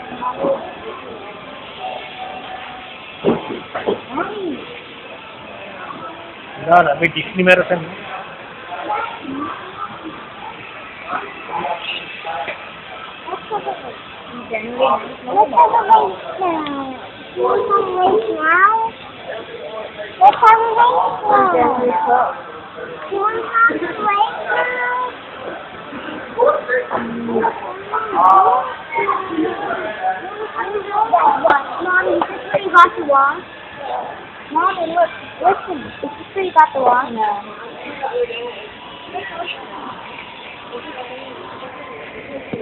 Done. Abhi Disney marathon. Let's have a race now. You want to race now? Let's have a race now. You want to have a race now? Mommy, is this where you got the wand? Mommy, look, listen, is this where you got the wand? No.